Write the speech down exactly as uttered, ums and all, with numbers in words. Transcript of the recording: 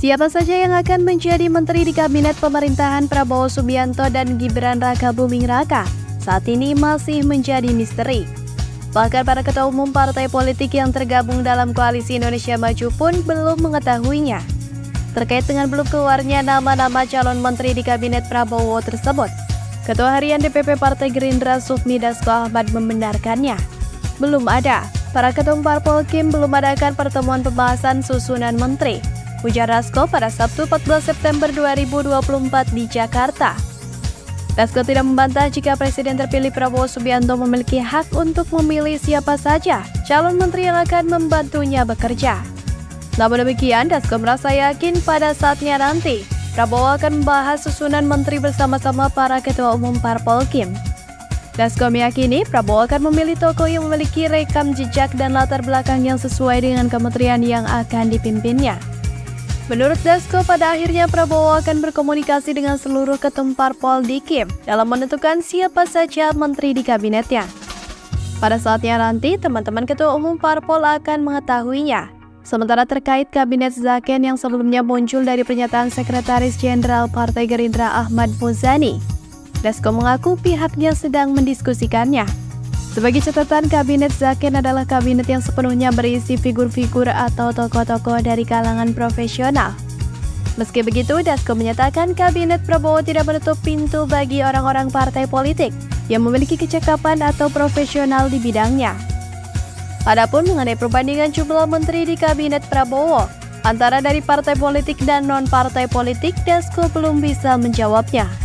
Siapa saja yang akan menjadi menteri di kabinet pemerintahan Prabowo Subianto dan Gibran Rakabuming Raka saat ini masih menjadi misteri. Bahkan para ketua umum partai politik yang tergabung dalam Koalisi Indonesia Maju pun belum mengetahuinya. Terkait dengan belum keluarnya nama-nama calon menteri di kabinet Prabowo tersebut, Ketua Harian D P P Partai Gerindra Sufmi Dasko Ahmad membenarkannya. Belum ada, para ketua umum Parpol Kim belum adakan pertemuan pembahasan susunan menteri, ujar Dasko pada Sabtu empat belas September dua ribu dua puluh empat di Jakarta. Dasko tidak membantah jika Presiden terpilih Prabowo Subianto memiliki hak untuk memilih siapa saja calon menteri yang akan membantunya bekerja. Namun demikian, Dasko merasa yakin pada saatnya nanti Prabowo akan membahas susunan menteri bersama-sama para ketua umum Parpol Kim. Dasko meyakini Prabowo akan memilih tokoh yang memiliki rekam jejak dan latar belakang yang sesuai dengan kementerian yang akan dipimpinnya. Menurut Dasko, pada akhirnya Prabowo akan berkomunikasi dengan seluruh ketua Parpol di Kim dalam menentukan siapa saja menteri di kabinetnya. Pada saatnya nanti, teman-teman ketua umum Parpol akan mengetahuinya. Sementara terkait kabinet Zaken yang sebelumnya muncul dari pernyataan Sekretaris Jenderal Partai Gerindra Ahmad Muzani, Dasko mengaku pihaknya sedang mendiskusikannya. Sebagai catatan, kabinet Zaken adalah kabinet yang sepenuhnya berisi figur-figur atau tokoh-tokoh dari kalangan profesional. Meski begitu, Dasko menyatakan kabinet Prabowo tidak menutup pintu bagi orang-orang partai politik yang memiliki kecakapan atau profesional di bidangnya. Adapun mengenai perbandingan jumlah menteri di kabinet Prabowo antara dari partai politik dan non-partai politik, Dasko belum bisa menjawabnya.